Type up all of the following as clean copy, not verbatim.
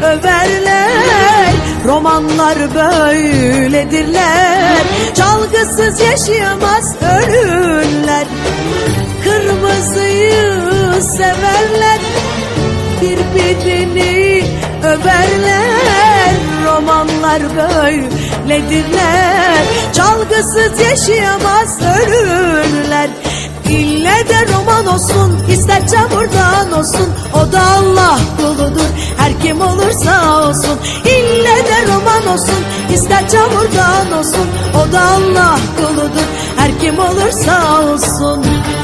överler. Romanlar böyledirler, çalgısız yaşayamaz ölürler. Kırmızıyı severler, birbirini överler. Romanlar böyledirler, çalgısız yaşayamaz ölürler. İlle de roman olsun, ister çamurdan olsun, o da Allah kuludur, her kim olursa olsun. İlle de roman olsun, ister çamurdan olsun, o da Allah kuludur, her kim olursa olsun.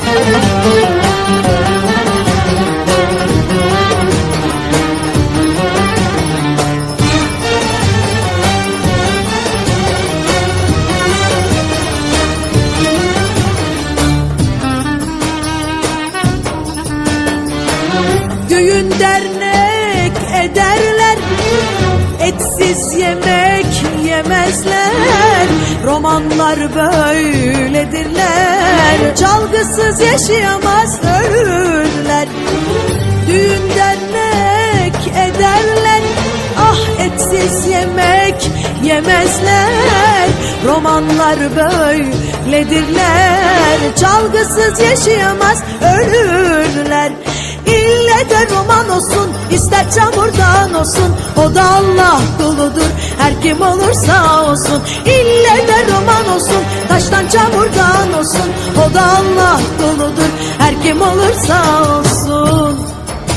Düğün dernek ederler, etsiz yemek yemezler. Romanlar böyledirler, çalgısız yaşayamaz ölürler. Düğün dernek ederler, ah etsiz yemek yemezler. Romanlar böyledirler, çalgısız yaşayamaz ölürler. İlle de roman olsun, ister çamurdan olsun, o da Allah kuludur, her kim olursa olsun. İlle de roman olsun, taştan çamurdan olsun, o da Allah kuludur, her kim olursa olsun.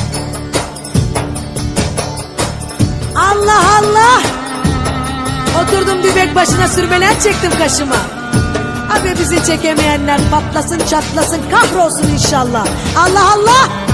Allah Allah! Oturdum dübek başına, sürmeler çektim kaşıma. Abi bizi çekemeyenler patlasın çatlasın, kahrolsun inşallah. Allah Allah!